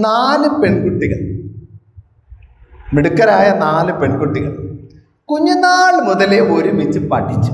4 പെൺകുട്ടികൾ, മിടുക്കരായ 4 പെൺകുട്ടികൾ കുഞ്ഞുനാൾ മുതലേ ഒരുമിച്ച് പഠിച്ച്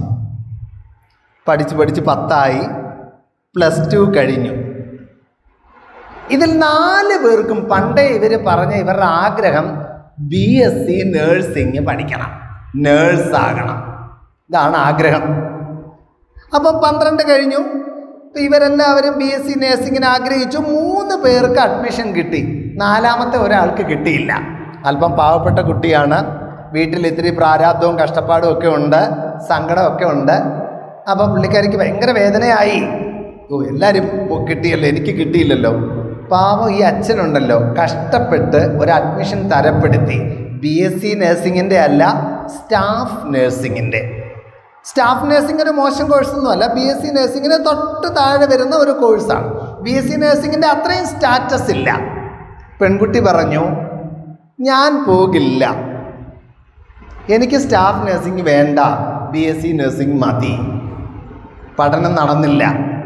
10ആയി, +2 കഴിഞ്ഞു. ഇതിൽ 4 പേർക്കും പണ്ടേ ഇവർ പറഞ്ഞ ഇവരുടെ ആഗ്രഹം BSc നേഴ്സിംഗ് പഠിക്കണം, നേഴ്സാകണം. ഇതാണ് ആഗ്രഹം. അപ്പം 12 കഴിഞ്ഞു. ഇവരെല്ലാവരും BSc നേഴ്സിങ്ങിന് ആഗ്രഹിച്ചു. 3 പേർക്ക് അഡ്മിഷൻ കിട്ടി, 4ാമത്തെ ഒരാൾക്ക് കിട്ടിയില്ല. അല്പം പാവപ്പെട്ട കുട്ടിയാണ്, വീട്ടിൽ ഇത്തിരി പ്രാരാബ്ദവും കഷ്ടപ്പാടും ഒക്കെ ഉണ്ട്, സങ്കടമൊക്കെ ഉണ്ട്. അപ്പം പുള്ളിക്കാരിക്ക് ഭയങ്കര വേദനയായി. എല്ലാവരും കിട്ടിയല്ലോ, എനിക്ക് കിട്ടിയില്ലല്ലോ. പാവം ഈ അച്ഛനുണ്ടല്ലോ, കഷ്ടപ്പെട്ട് ഒരു അഡ്മിഷൻ തരപ്പെടുത്തി. BSc നേഴ്സിങ്ങിൻ്റെ അല്ല, സ്റ്റാഫ് നേഴ്സിങ്ങിൻ്റെ. സ്റ്റാഫ് നേഴ്സിംഗ് ഒരു മോശം കോഴ്സൊന്നുമല്ല, BSc നേഴ്സിങ്ങിന് തൊട്ട് താഴെ വരുന്ന ഒരു കോഴ്സാണ്. BSc നേഴ്സിങ്ങിൻ്റെ അത്രയും സ്റ്റാറ്റസ് ഇല്ല. പെൺകുട്ടി പറഞ്ഞു, ഞാൻ പോകില്ല, എനിക്ക് സ്റ്റാഫ് നേഴ്സിംഗ് വേണ്ട, BSc നേഴ്സിംഗ് മതി. പഠനം നടന്നില്ല,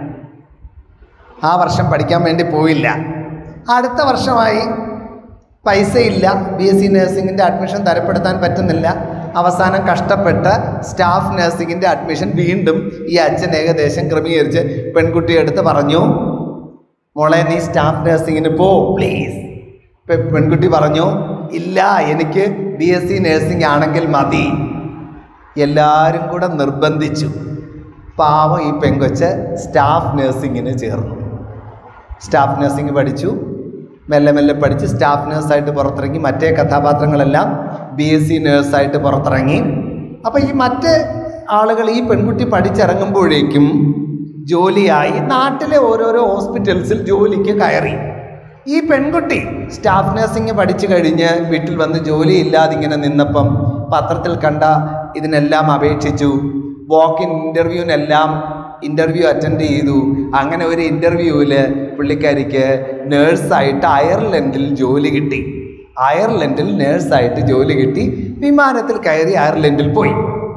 ആ വർഷം പഠിക്കാൻ വേണ്ടി പോയില്ല. അടുത്ത വർഷമായി, പൈസയില്ല, BSc നേഴ്സിങ്ങിൻ്റെ അഡ്മിഷൻ തരപ്പെടുത്താൻ പറ്റുന്നില്ല. അവസാനം കഷ്ടപ്പെട്ട് സ്റ്റാഫ് നേഴ്സിങ്ങിൻ്റെ അഡ്മിഷൻ വീണ്ടും ഈ അച്ഛൻ ഏകദേശം ക്രമീകരിച്ച് പെൺകുട്ടിയെ അടുത്ത് പറഞ്ഞു, മോളെ നീ സ്റ്റാഫ് നേഴ്സിങ്ങിന് പോ പ്ലീസ്. പെൺകുട്ടി പറഞ്ഞു, ഇല്ല, എനിക്ക് BSc നേഴ്സിംഗ് ആണെങ്കിൽ മതി. എല്ലാവരും കൂടെ നിർബന്ധിച്ചു. പാവം ഈ പെങ്കൊച്ച് സ്റ്റാഫ് നേഴ്സിങ്ങിന് ചേർന്നു. സ്റ്റാഫ് നേഴ്സിംഗ് പഠിച്ചു, മെല്ലെ മെല്ലെ പഠിച്ച് സ്റ്റാഫ് നേഴ്സായിട്ട് പുറത്തിറങ്ങി. മറ്റേ കഥാപാത്രങ്ങളെല്ലാം BSc നേഴ്സായിട്ട് പുറത്തിറങ്ങി. അപ്പോൾ ഈ മറ്റ് ആളുകൾ ഈ പെൺകുട്ടി പഠിച്ചിറങ്ങുമ്പോഴേക്കും ജോലിയായി, നാട്ടിലെ ഓരോരോ ഹോസ്പിറ്റൽസിൽ ജോലിക്ക് കയറി. ഈ പെൺകുട്ടി സ്റ്റാഫ് നേഴ്സിംഗ് പഠിച്ചു കഴിഞ്ഞ് വീട്ടിൽ വന്ന് ജോലിയില്ലാതെ ഇങ്ങനെ നിന്നപ്പം പത്രത്തിൽ കണ്ട ഇതിനെല്ലാം അപേക്ഷിച്ചു. വാക്ക് ഇൻ ഇൻ്റർവ്യൂ അറ്റൻഡ് ചെയ്തു. അങ്ങനെ ഒരു ഇൻ്റർവ്യൂവിൽ പുള്ളിക്കാരിക്ക് നേഴ്സായിട്ട് അയർലൻഡിൽ ജോലി കിട്ടി. അയർലൻഡിൽ നേഴ്സായിട്ട് ജോലി കിട്ടി. വിമാനത്തിൽ കയറി അയർലൻഡിൽ പോയി.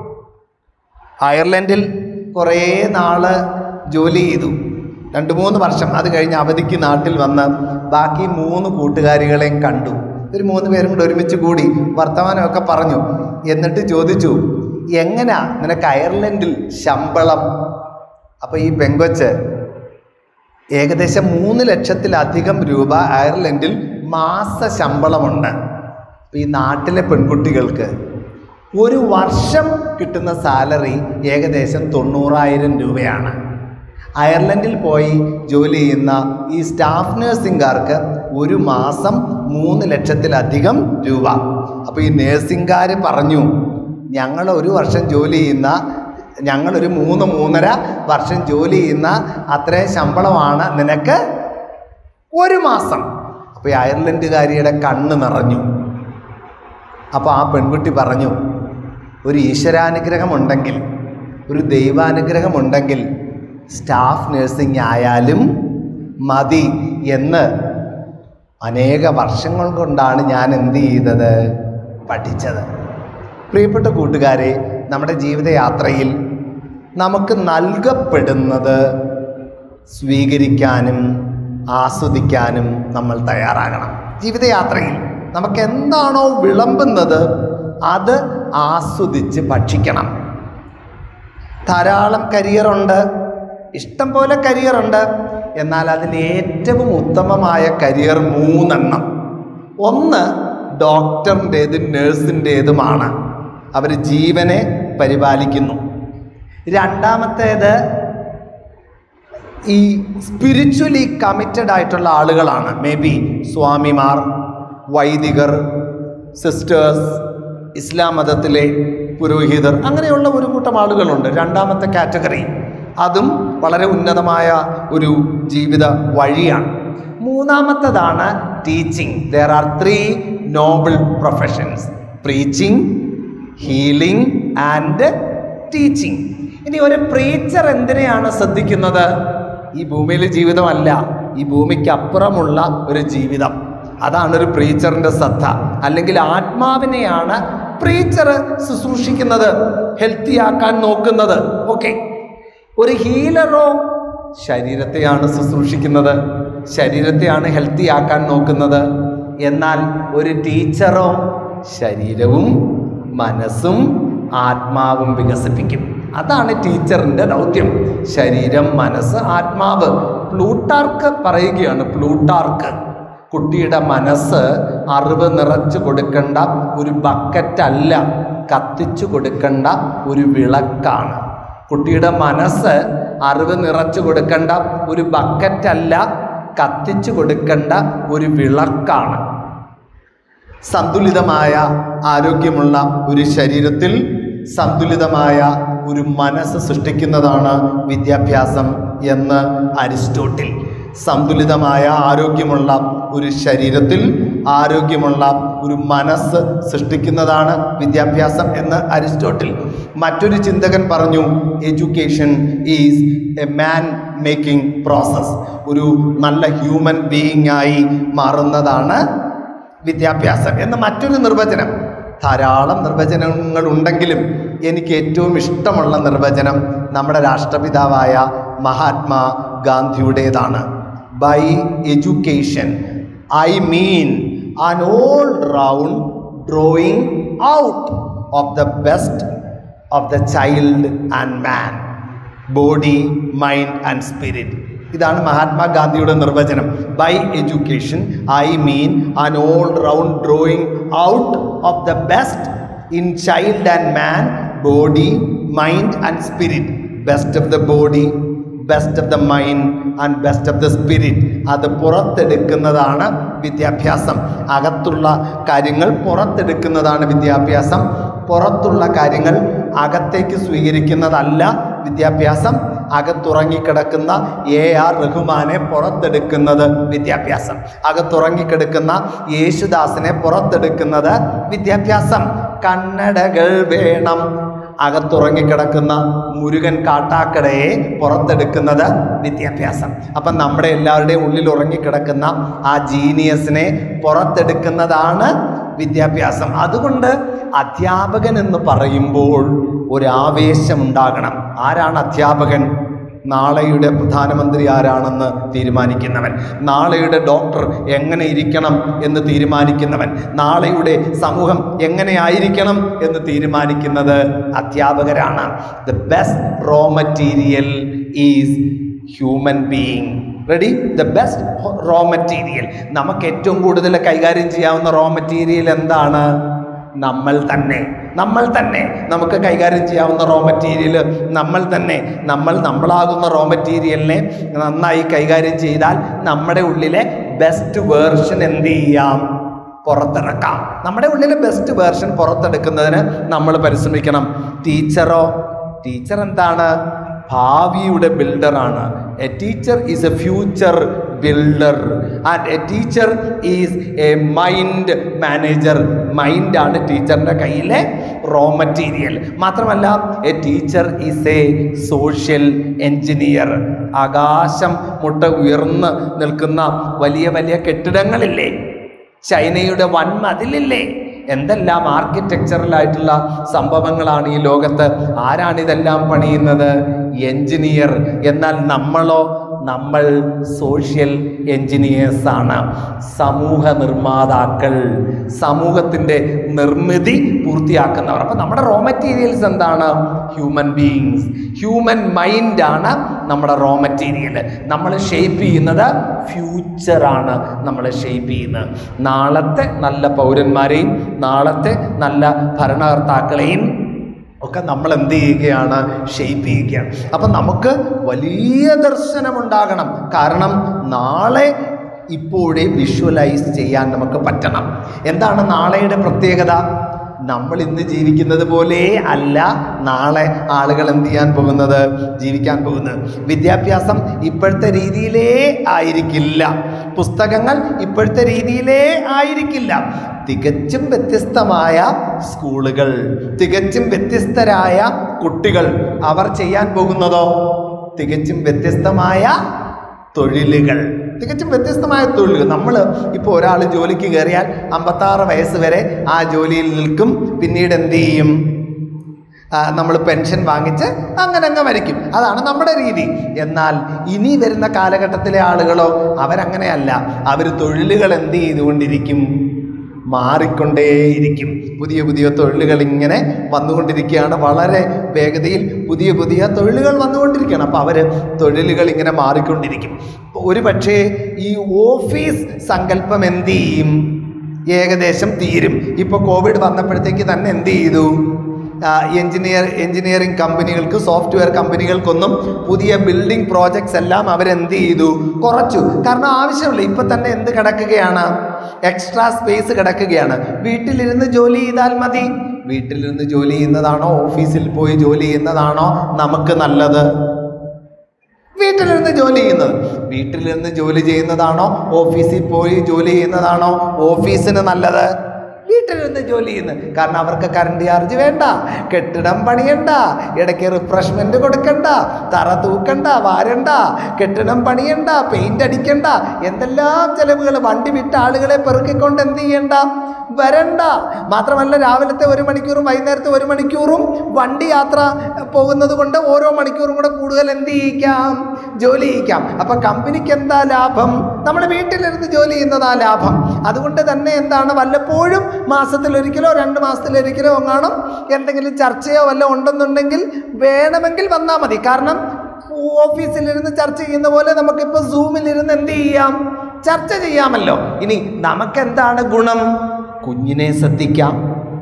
അയർലൻഡിൽ കുറേ നാൾ ജോലി ചെയ്തു, 2-3 വർഷം. അത് കഴിഞ്ഞ് അവധിക്ക് നാട്ടിൽ വന്ന് ബാക്കി 3 കൂട്ടുകാരികളെയും കണ്ടു. ഒരു 3 പേരും കൂടെ ഒരുമിച്ച് കൂടി വർത്തമാനമൊക്കെ പറഞ്ഞു. എന്നിട്ട് ചോദിച്ചു, എങ്ങനാ നിനക്ക് അയർലൻഡിൽ ശമ്പളം? അപ്പോൾ ഈ പെങ്കൊച്ച് ഏകദേശം 3 ലക്ഷത്തിലധികം രൂപ അയർലൻഡിൽ മാസ ശമ്പളമുണ്ട്. അപ്പോൾ ഈ നാട്ടിലെ പെൺകുട്ടികൾക്ക് ഒരു വർഷം കിട്ടുന്ന സാലറി ഏകദേശം 90,000 രൂപയാണ്. അയർലൻഡിൽ പോയി ജോലി ചെയ്യുന്ന ഈ സ്റ്റാഫ് നേഴ്സിംഗുകാർക്ക് ഒരു മാസം 3 ലക്ഷത്തിലധികം രൂപ. അപ്പോൾ ഈ നേഴ്സിംഗുകാർ പറഞ്ഞു, ഞങ്ങൾ ഒരു വർഷം ജോലി ചെയ്യുന്ന, ഞങ്ങളൊരു 3-3.5 വർഷം ജോലി ചെയ്യുന്ന അത്രയും ശമ്പളമാണ് നിനക്ക് ഒരു മാസം. അപ്പോൾ ഈ അയർലൻഡുകാരിയുടെ കണ്ണ് നിറഞ്ഞു. അപ്പോൾ ആ പെൺകുട്ടി പറഞ്ഞു, ഒരു ഈശ്വരാനുഗ്രഹമുണ്ടെങ്കിൽ, ഒരു ദൈവാനുഗ്രഹമുണ്ടെങ്കിൽ സ്റ്റാഫ് നേഴ്സിംഗ് ആയാലും മതി എന്ന് അനേക വർഷങ്ങൾ കൊണ്ടാണ് ഞാൻ എന്ത് ചെയ്തത്, പഠിച്ചത്. പ്രിയപ്പെട്ട കൂട്ടുകാരെ, നമ്മുടെ ജീവിതയാത്രയിൽ നമുക്ക് നൽകപ്പെടുന്നത് സ്വീകരിക്കാനും ആസ്വദിക്കാനും നമ്മൾ തയ്യാറാകണം. ജീവിതയാത്രയിൽ നമുക്ക് എന്താണോ വിളമ്പുന്നത് അത് ആസ്വദിച്ച് ഭക്ഷിക്കണം. ധാരാളം കരിയറുണ്ട്, ഇഷ്ടം പോലെ കരിയറുണ്ട്. എന്നാൽ അതിൽ ഏറ്റവും ഉത്തമമായ കരിയർ 3 എണ്ണം. ഒന്ന് ഡോക്ടറിൻ്റേതും നേഴ്സിൻ്റേതുമാണ്. അവർ ജീവനെ പരിപാലിക്കുന്നു. രണ്ടാമത്തേത് ഈ സ്പിരിച്വലി കമ്മിറ്റഡ് ആയിട്ടുള്ള ആളുകളാണ്. മേ ബി സ്വാമിമാർ, വൈദികർ, സിസ്റ്റേഴ്സ്, ഇസ്ലാം മതത്തിലെ പുരോഹിതർ, അങ്ങനെയുള്ള ഒരു കൂട്ടം ആളുകളുണ്ട്. രണ്ടാമത്തെ കാറ്റഗറി, അതും വളരെ ഉന്നതമായ ഒരു ജീവിത വഴിയാണ്. മൂന്നാമത്തേതാണ് teaching. There are 3 noble professions: preaching, healing and teaching. ഇനി ഒരു പ്രീച്ചർ എന്തിനെയാണ് ശ്രദ്ധിക്കുന്നത്? ഈ ഭൂമിയിലെ ജീവിതമല്ല, ഈ ഭൂമിക്ക് അപ്പുറമുള്ള ഒരു ജീവിതം. അതാണ് ഒരു പ്രീച്ചറിൻ്റെ ശ്രദ്ധ. അല്ലെങ്കിൽ ആത്മാവിനെയാണ് പ്രീച്ചർ ശുശ്രൂഷിക്കുന്നത്, ഹെൽത്തി ആക്കാൻ നോക്കുന്നത്. ഓക്കെ. ഒരു ഹീലറോ ശരീരത്തെയാണ് ശുശ്രൂഷിക്കുന്നത്. ശരീരത്തെയാണ് ഹെൽത്തി ആക്കാൻ നോക്കുന്നത്. എന്നാൽ ഒരു ടീച്ചറോ ശരീരവും മനസ്സും ആത്മാവും വികസിപ്പിക്കും. അതാണ് ടീച്ചറിൻ്റെ ദൗത്യം. ശരീരം, മനസ്സ്, ആത്മാവ്. പ്ലൂട്ടാർക്ക് പറയുകയാണ്, പ്ലൂട്ടാർക്ക് കുട്ടിയുടെ മനസ്സ് അറിവ് നിറച്ചു കൊടുക്കേണ്ട ഒരു ബക്കറ്റല്ല, കത്തിച്ചു കൊടുക്കേണ്ട ഒരു വിളക്കാണ്. കുട്ടിയുടെ മനസ്സ് അറിവ് നിറച്ചു കൊടുക്കേണ്ട ഒരു ബക്കറ്റല്ല, കത്തിച്ചു കൊടുക്കേണ്ട ഒരു വിളക്കാണ്. സന്തുലിതമായ ആരോഗ്യമുള്ള ഒരു ശരീരത്തിൽ സന്തുലിതമായ ഒരു മനസ്സ് സൃഷ്ടിക്കുന്നതാണ് വിദ്യാഭ്യാസം എന്ന് അരിസ്റ്റോട്ടിൽ. സന്തുലിതമായ ആരോഗ്യമുള്ള ഒരു ശരീരത്തിൽ ആരോഗ്യമുള്ള ഒരു മനസ്സ് സൃഷ്ടിക്കുന്നതാണ് വിദ്യാഭ്യാസം എന്ന് അരിസ്റ്റോട്ടിൽ. മറ്റൊരു ചിന്തകൻ പറഞ്ഞു, education is a man making process. ഒരു നല്ല ഹ്യൂമൻ ബീയിങ് ആയി മാറുന്നതാണ് വിദ്യാഭ്യാസം എന്ന് മറ്റൊരു നിർവചനം. ധാരാളം നിർവചനങ്ങൾ ഉണ്ടെങ്കിലും എനിക്ക് ഏറ്റവും ഇഷ്ടമുള്ള നിർവചനം നമ്മുടെ രാഷ്ട്രപിതാവായ മഹാത്മാ ഗാന്ധിയുടേതാണ്. By education I mean an all round drawing out of the best of the child and man, body, mind and spirit. ഇതാണ് മഹാത്മാഗാന്ധിയുടെ നിർവചനം. By education I mean an all round drawing out of the best in child and man, body, mind and spirit. Best of the body, best of the mind and best of the spirit. അത് പുറത്തെടുക്കുന്നതാണ് വിദ്യാഭ്യാസം. അകത്തുള്ള കാര്യങ്ങൾ പുറത്തെടുക്കുന്നതാണ് വിദ്യാഭ്യാസം. പുറത്തുള്ള കാര്യങ്ങൾ അകത്തേക്ക് സ്വീകരിക്കുന്നതല്ല വിദ്യാഭ്യാസം. അകത്തുറങ്ങിക്കിടക്കുന്ന AR റഹ്മാനെ പുറത്തെടുക്കുന്നത് വിദ്യാഭ്യാസം. അകത്തുറങ്ങിക്കിടക്കുന്ന യേശുദാസിനെ പുറത്തെടുക്കുന്നത് വിദ്യാഭ്യാസം. കണ്ണടകൾ വേണം. അകത്തുറങ്ങിക്കിടക്കുന്ന മുരുകൻ കാട്ടാക്കടയെ പുറത്തെടുക്കുന്നത് വിദ്യാഭ്യാസം. അപ്പം നമ്മുടെ എല്ലാവരുടെയും ഉള്ളിൽ ഉറങ്ങിക്കിടക്കുന്ന ആ ജീനിയസിനെ പുറത്തെടുക്കുന്നതാണ് വിദ്യാഭ്യാസം. അതുകൊണ്ട് അധ്യാപകൻ എന്ന് പറയുമ്പോൾ ഒരാവേശം ഉണ്ടാകണം. ആരാണ് അധ്യാപകൻ? നാളെയുടെ പ്രധാനമന്ത്രി ആരാണെന്ന് തീരുമാനിക്കുന്നവൻ, നാളെയുടെ ഡോക്ടർ എങ്ങനെ ഇരിക്കണം എന്ന് തീരുമാനിക്കുന്നവൻ, നാളെയുടെ സമൂഹം എങ്ങനെയായിരിക്കണം എന്ന് തീരുമാനിക്കുന്നത് അധ്യാപകരാണ്. The best raw material is human being. Ready? The best raw material. നമുക്ക് ഏറ്റവും കൂടുതൽ കൈകാര്യം ചെയ്യാവുന്ന റോ മെറ്റീരിയൽ എന്താണ്? നമ്മൾ തന്നെ. നമുക്ക് കൈകാര്യം ചെയ്യാവുന്ന റോ മെറ്റീരിയൽ നമ്മൾ തന്നെ. നമ്മളാകുന്ന റോ മെറ്റീരിയലിനെ നന്നായി കൈകാര്യം ചെയ്താൽ നമ്മുടെ ഉള്ളിലെ ബെസ്റ്റ് വേർഷൻ എന്ത് ചെയ്യാം? പുറത്തിറക്കാം. നമ്മുടെ ഉള്ളിലെ ബെസ്റ്റ് വേർഷൻ പുറത്തെടുക്കുന്നതിന് നമ്മൾ പരിശ്രമിക്കണം. ടീച്ചറോ? ടീച്ചർ എന്താണ്? ഭാവിയുടെ ബിൽഡറാണ്. A teacher is a future builder and a teacher is a mind manager. മൈൻഡാണ് ടീച്ചറിൻ്റെ കയ്യിലെ റോ മെറ്റീരിയൽ. മാത്രമല്ല a teacher is a social engineer. ആകാശം മുട്ട ഉയർന്ന് നിൽക്കുന്ന വലിയ വലിയ കെട്ടിടങ്ങളില്ലേ? ചൈനയുടെ വൻമതിലില്ലേ? എന്തെല്ലാം ആർക്കിടെക്ചറലായിട്ടുള്ള സംഭവങ്ങളാണ് ഈ ലോകത്ത്. ആരാണിതെല്ലാം പണിയുന്നത്? എൻജിനീയർ. എന്നാൽ നമ്മളോ? നമ്മൾ സോഷ്യൽ എൻജിനീയേഴ്സാണ്. സമൂഹ നിർമ്മാതാക്കൾ, സമൂഹത്തിൻ്റെ നിർമ്മിതി പൂർത്തിയാക്കുന്നവർ. അപ്പം നമ്മുടെ റോ മെറ്റീരിയൽസ് എന്താണ്? Human beings. ഹ്യൂമൻ മൈൻഡാണ് നമ്മുടെ റോ മെറ്റീരിയൽ. നമ്മൾ ഷേപ്പ് ചെയ്യുന്നത് ഫ്യൂച്ചറാണ്. നമ്മൾ ഷേപ്പ് ചെയ്യുന്നത് നാളത്തെ നല്ല പൗരന്മാരെയും നാളത്തെ നല്ല ഭരണകർത്താക്കളെയും ഒക്കെ നമ്മൾ എന്ത് ചെയ്യുകയാണ്? ഷേപ്പ് ചെയ്യുകയാണ്. അപ്പം നമുക്ക് വലിയ ദർശനമുണ്ടാകണം. കാരണം നാളെ ഇപ്പോഴേ വിഷ്വലൈസ് ചെയ്യാൻ നമുക്ക് പറ്റണം. എന്താണ് നാളെയുടെ പ്രത്യേകത? നമ്മൾ ഇന്ന് ജീവിക്കുന്നത് പോലെ അല്ല നാളെ ആളുകൾ എന്ത് ചെയ്യാൻ പോകുന്നത്? ജീവിക്കാൻ പോകുന്നത്. വിദ്യാഭ്യാസം ഇപ്പോഴത്തെ രീതിയിലേ ആയിരിക്കില്ല. പുസ്തകങ്ങൾ ഇപ്പോഴത്തെ രീതിയിലേ ആയിരിക്കില്ല. തികച്ചും വ്യത്യസ്തമായ സ്കൂളുകൾ, തികച്ചും വ്യത്യസ്തരായ കുട്ടികൾ. അവർ ചെയ്യാൻ പോകുന്നതോ തികച്ചും വ്യത്യസ്തമായ തൊഴിലുകൾ. തികച്ചും വ്യത്യസ്തമായ തൊഴിലുകൾ. നമ്മൾ ഇപ്പോൾ ഒരാൾ ജോലിക്ക് കയറിയാൽ 56 വയസ്സ് വരെ ആ ജോലിയിൽ നിൽക്കും. പിന്നീട് എന്ത് ചെയ്യും? നമ്മൾ പെൻഷൻ വാങ്ങിച്ച് അങ്ങനെ മരിക്കും. അതാണ് നമ്മുടെ രീതി. എന്നാൽ ഇനി വരുന്ന കാലഘട്ടത്തിലെ ആളുകളോ അവരങ്ങനെയല്ല. അവർ തൊഴിലുകൾ എന്ത് ചെയ്തുകൊണ്ടിരിക്കും? മാറിക്കൊണ്ടേയിരിക്കും. പുതിയ തൊഴിലുകൾ ഇങ്ങനെ വന്നുകൊണ്ടിരിക്കുകയാണ്. വളരെ വേഗതയിൽ പുതിയ തൊഴിലുകൾ വന്നുകൊണ്ടിരിക്കുകയാണ്. അപ്പോൾ അവർ തൊഴിലുകൾ ഇങ്ങനെ മാറിക്കൊണ്ടിരിക്കും. ഒരു പക്ഷേ ഈ ഓഫീസ് സങ്കല്പം എന്ത് ചെയ്യും? ഏകദേശം തീരും. ഇപ്പോൾ കോവിഡ് വന്നപ്പോഴത്തേക്ക് തന്നെ എന്ത് ചെയ്തു? എഞ്ചിനീയറിംഗ് കമ്പനികൾക്ക്, സോഫ്റ്റ്വെയർ കമ്പനികൾക്കൊന്നും പുതിയ ബിൽഡിംഗ് പ്രോജക്ട്സ് എല്ലാം അവരെന്ത് ചെയ്തു? കുറച്ചു. കാരണം ആവശ്യമില്ല. ഇപ്പം തന്നെ എന്ത് കിടക്കുകയാണ്? എക്സ്ട്രാ സ്പേസ് കിടക്കുകയാണ്. വീട്ടിലിരുന്ന് ജോലി ചെയ്താൽ മതി. വീട്ടിലിരുന്ന് ജോലി ചെയ്യുന്നതാണോ ഓഫീസിൽ പോയി ജോലി ചെയ്യുന്നതാണോ നമുക്ക് നല്ലത്? വീട്ടിലിരുന്ന് ജോലി ചെയ്യുന്നത്. വീട്ടിലിരുന്ന് ജോലി ചെയ്യുന്നതാണോ ഓഫീസിൽ പോയി ജോലി ചെയ്യുന്നതാണോ ഓഫീസിന് നല്ലത്? വീട്ടിലിരുന്ന് ജോലി ചെയ്യുന്നത്. കാരണം അവർക്ക് കറണ്ട് ചാർജ് വേണ്ട, കെട്ടിടം പണിയണ്ട, ഇടയ്ക്ക് റിഫ്രഷ്മെന്റ് കൊടുക്കണ്ട, തറ തൂക്കണ്ട, വാരണ്ട, കെട്ടിടം പണിയണ്ട, പെയിന്റ് അടിക്കണ്ട, എന്തെല്ലാം ചെലവുകൾ. വണ്ടി വിട്ട ആളുകളെ പെറുക്കിക്കൊണ്ട് എന്ത് ചെയ്യണ്ട? വരണ്ട. മാത്രമല്ല രാവിലത്തെ 1 മണിക്കൂറും വൈകുന്നേരത്തെ 1 മണിക്കൂറും വണ്ടി യാത്ര പോകുന്നത് കൊണ്ട് ഓരോ മണിക്കൂറും കൂടെ കൂടുതൽ എന്ത് ചെയ്യിക്കാം? ജോലി ചെയ്യിക്കാം. അപ്പം കമ്പനിക്ക് എന്താ ലാഭം? നമ്മൾ വീട്ടിലിരുന്ന് ജോലി ചെയ്യുന്നതാ ലാഭം. അതുകൊണ്ട് തന്നെ എന്താണ്, വല്ലപ്പോഴും മാസത്തിലൊരിക്കലോ 2 മാസത്തിലൊരിക്കലോ എങ്ങാനും എന്തെങ്കിലും ചർച്ചയോ വല്ലതും ഉണ്ടെന്നുണ്ടെങ്കിൽ വേണമെങ്കിൽ വന്നാൽ മതി. കാരണം ഓഫീസിലിരുന്ന് ചർച്ച ചെയ്യുന്ന പോലെ നമുക്കിപ്പോൾ സൂമിലിരുന്ന് എന്ത് ചെയ്യാം? ചർച്ച ചെയ്യാമല്ലോ. ഇനി നമുക്കെന്താണ് ഗുണം? കുഞ്ഞിനെ ശ്രദ്ധിക്കാം,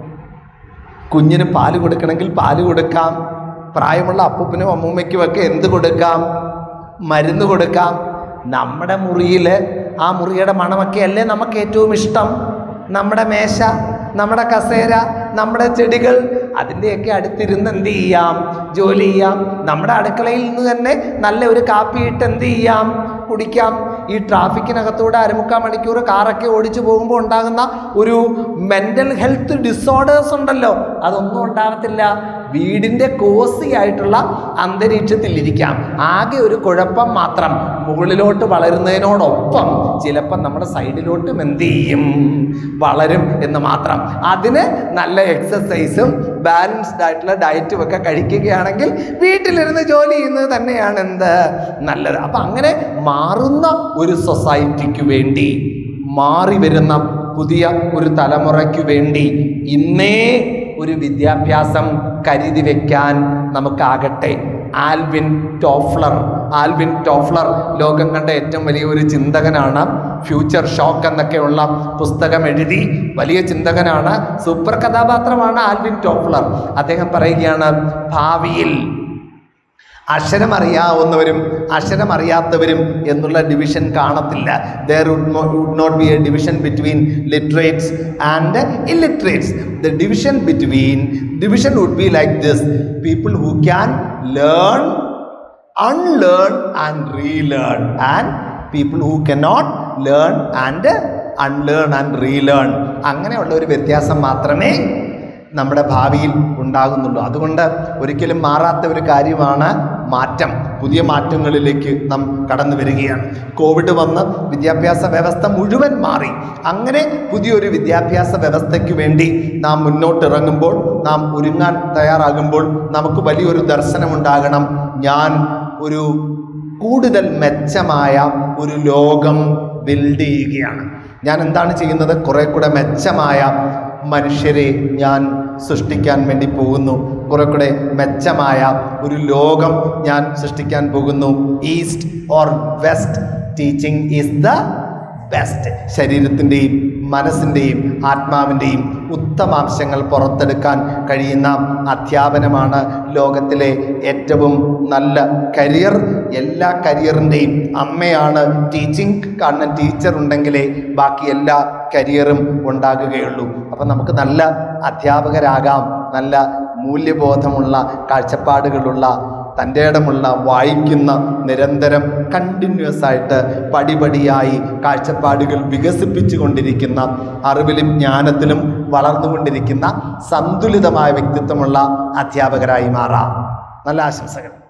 കുഞ്ഞിന് പാല് കൊടുക്കണമെങ്കിൽ പാല് കൊടുക്കാം, പ്രായമുള്ള അപ്പൂപ്പനും അമ്മൂമ്മയ്ക്കും ഒക്കെ എന്ത് കൊടുക്കാം? മരുന്ന് കൊടുക്കാം. നമ്മുടെ മുറിയിൽ ആ മുറിയുടെ മണമൊക്കെ അല്ലേ നമുക്ക് ഏറ്റവും ഇഷ്ടം? നമ്മുടെ മേശ, നമ്മുടെ കസേര, നമ്മുടെ ചെടികൾ, അതിൻ്റെയൊക്കെ അടുത്തിരുന്ന് എന്ത് ചെയ്യാം? ജോലി ചെയ്യാം. നമ്മുടെ അടുക്കളയിൽ നിന്ന് തന്നെ നല്ല ഒരു കാപ്പി ഇട്ട് എന്ത് ചെയ്യാം? കുടിക്കാം. ഈ ട്രാഫിക്കിനകത്തൂടെ 1/4 മണിക്കൂർ കാറൊക്കെ ഓടിച്ചു പോകുമ്പോൾ ഉണ്ടാകുന്ന ഒരു മെൻ്റൽ ഹെൽത്ത് ഡിസോർഡേഴ്സ് ഉണ്ടല്ലോ, അതൊന്നും ഉണ്ടാകത്തില്ല. വീടിൻ്റെ കോസി ആയിട്ടുള്ള അന്തരീക്ഷത്തിൽ ഇരിക്കാം. ആകെ ഒരു കുഴപ്പം മാത്രം, മുകളിലോട്ട് വളരുന്നതിനോടൊപ്പം ചിലപ്പം നമ്മുടെ സൈഡിലോട്ടും എന്ത് ചെയ്യും? വളരും എന്ന് മാത്രം. അതിന് നല്ല എക്സസൈസും ബാലൻസ്ഡ് ആയിട്ടുള്ള ഡയറ്റും ഒക്കെ കഴിക്കുകയാണെങ്കിൽ വീട്ടിലിരുന്ന് ജോലി ചെയ്യുന്നത് തന്നെയാണ് എന്ത്? നല്ലത്. അപ്പം അങ്ങനെ മാറുന്ന ഒരു സൊസൈറ്റിക്ക് വേണ്ടി, മാറി വരുന്ന പുതിയ ഒരു തലമുറയ്ക്ക് വേണ്ടി ഇന്നേ ഒരു വിദ്യാഭ്യാസം കരുതി വയ്ക്കാൻ നമുക്കാകട്ടെ. ആൽവിൻ ടോഫ്ലർ ലോകം കണ്ട ഏറ്റവും വലിയ ഒരു ചിന്തകനാണ്. ഫ്യൂച്ചർ ഷോക്ക് എന്നൊക്കെയുള്ള പുസ്തകം എഴുതി വലിയ ചിന്തകനാണ്. സൂപ്പർ കഥാപാത്രമാണ് ആൽവിൻ ടോഫ്ലർ. അദ്ദേഹം പറയുകയാണ്, ഭാവിയിൽ അക്ഷരമറിയാവുന്നവരും അക്ഷരമറിയാത്തവരും എന്നുള്ള ഡിവിഷൻ കാണത്തില്ല. There would not be a division between literates and illiterates. The division would be like this: people who can learn, unlearn and relearn, and people who cannot learn and unlearn and relearn. അങ്ങനെയുള്ള ഒരു വ്യത്യാസം മാത്രമേ നമ്മുടെ ഭാവിയിൽ ഉണ്ടാകുന്നുള്ളൂ. അതുകൊണ്ട് ഒരിക്കലും മാറാത്ത ഒരു കാര്യമാണ് മാറ്റം. പുതിയ മാറ്റങ്ങളിലേക്ക് നാം കടന്നു വരികയാണ്. കോവിഡ് വന്ന് വിദ്യാഭ്യാസ വ്യവസ്ഥ മുഴുവൻ മാറി. അങ്ങനെ പുതിയൊരു വിദ്യാഭ്യാസ വ്യവസ്ഥയ്ക്ക് വേണ്ടി നാം മുന്നോട്ടിറങ്ങുമ്പോൾ, നാം ഒരുങ്ങാൻ തയ്യാറാകുമ്പോൾ നമുക്ക് വലിയൊരു ദർശനമുണ്ടാകണം. ഞാൻ ഒരു കൂടുതൽ മെച്ചമായ ഒരു ലോകം ബിൽഡ് ചെയ്യുകയാണ്. ഞാൻ എന്താണ് ചെയ്യുന്നത്? കുറെ കൂടെ മെച്ചമായ മനുഷ്യരെ ഞാൻ സൃഷ്ടിക്കാൻ വേണ്ടി പോകുന്നു. കുറെ കൂടെ മെച്ചമായ ഒരു ലോകം ഞാൻ സൃഷ്ടിക്കാൻ പോകുന്നു. East or west, teaching is the best. ശരീരത്തിൻ്റെയും മനസ്സിൻ്റെയും ആത്മാവിൻ്റെയും ഉത്തമാംശങ്ങൾ പുറത്തെടുക്കാൻ കഴിയുന്ന അധ്യാപനമാണ് ലോകത്തിലെ ഏറ്റവും നല്ല കരിയർ. എല്ലാ കരിയറിൻ്റെയും അമ്മയാണ് ടീച്ചിങ്. കാരണം ടീച്ചർ ഉണ്ടെങ്കിലേ ബാക്കി എല്ലാ കരിയറും ഉണ്ടാകുകയുള്ളൂ. അപ്പം നമുക്ക് നല്ല അധ്യാപകരാകാം. നല്ല മൂല്യബോധമുള്ള, കാഴ്ചപ്പാടുകളുള്ള, തൻ്റെ ഇടമുള്ള, വായിക്കുന്ന, നിരന്തരം കണ്ടിന്യൂസ് ആയിട്ട് പടിപടിയായി കാഴ്ചപ്പാടുകൾ വികസിപ്പിച്ചു കൊണ്ടിരിക്കുന്ന, അറിവിലും ജ്ഞാനത്തിലും വളർന്നുകൊണ്ടിരിക്കുന്ന സന്തുലിതമായ വ്യക്തിത്വമുള്ള അധ്യാപകരായി മാറാം. നല്ല ആശംസകൾ.